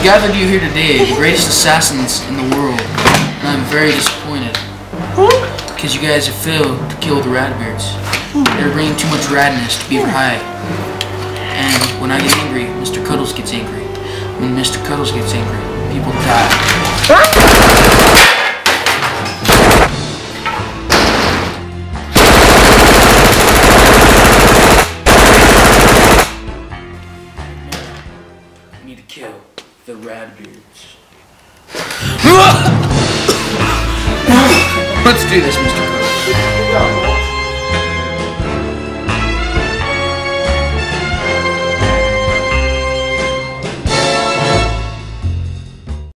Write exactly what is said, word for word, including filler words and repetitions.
I've gathered you here today, the greatest assassins in the world, and I'm very disappointed because you guys have failed to kill the Radbeards. They're bringing too much radness to Beaver High. And when I get angry, Mister Cuddles gets angry. When Mister Cuddles gets angry, people die. We need to kill the Radbeards. Let's do this, Mister